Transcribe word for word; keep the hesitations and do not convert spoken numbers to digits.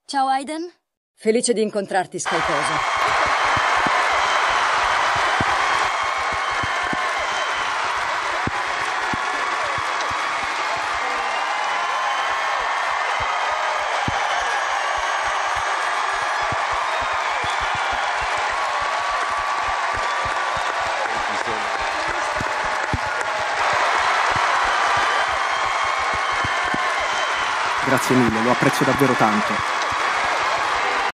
Ciao Aiden. Felice di incontrarti, Skytoso. Grazie mille, lo apprezzo davvero tanto.